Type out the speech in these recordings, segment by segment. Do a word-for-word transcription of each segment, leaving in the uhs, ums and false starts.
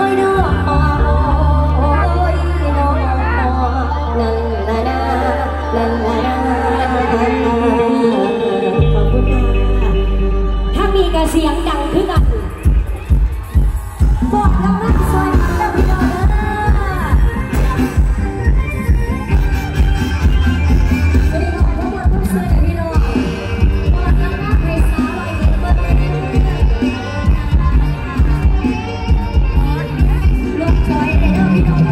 เสียงดังขึ้นอ่ะบอกแล้วนะซอยมันแล้วพี่น้องนะไม่ได้บอกว่าต้องเสื้อแต่พี่น้องบอกแล้วนะให้สาวไอ้เด็กเบอร์ลูกจอยเดี๋ยวพี่น้อง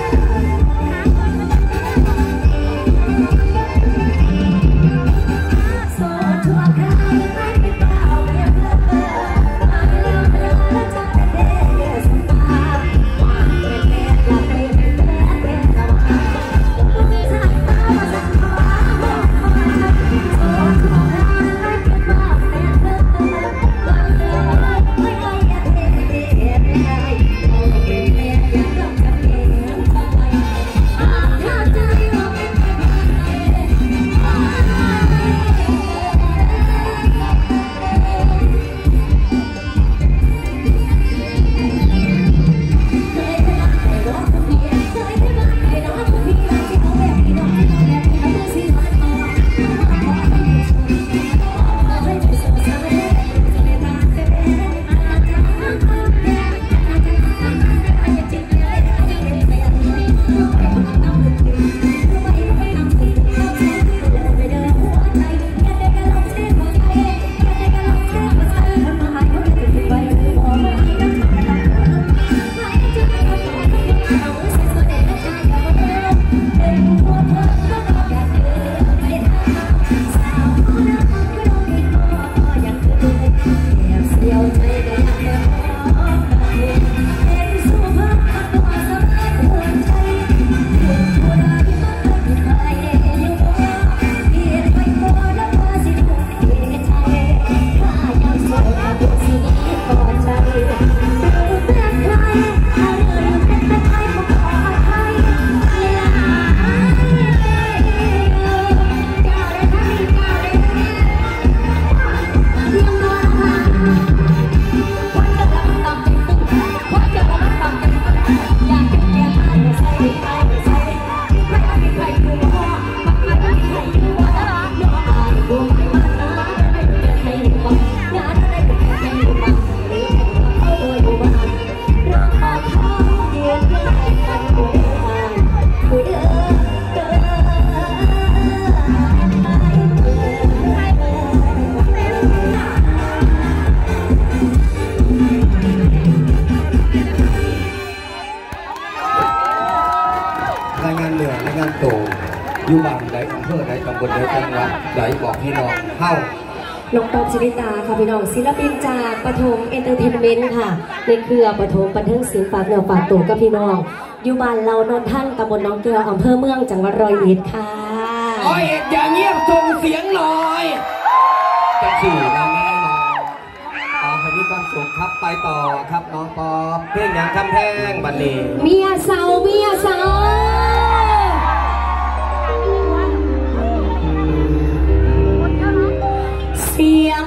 อยู่บ้านไหนอำเภอไหนตำบลไหนจังหวัดไหนบอกพี่น้องเข้าน้องปอบชนิตาค่ะพี่น้องศิลปินจากปฐมเอนเตอร์เทนเมนต์ค่ะในเครือปฐมบันเทิงศิลป์ฝากเนื้อฝากตัวกับพี่น้องอยู่บ้านเรานนท่านตำบลน้องเกลืออำเภอเมืองจังหวัดร้อยเอ็ดค่ะร้อยเอ็ดอย่าเงียบส่งเสียงหน่อยจะขี่นะแม่น้องขอให้มีความสุขครับไปต่อครับน้องปอบเพลงอย่างคำแพงบันนี้เมียเสาเมียเสาเสีย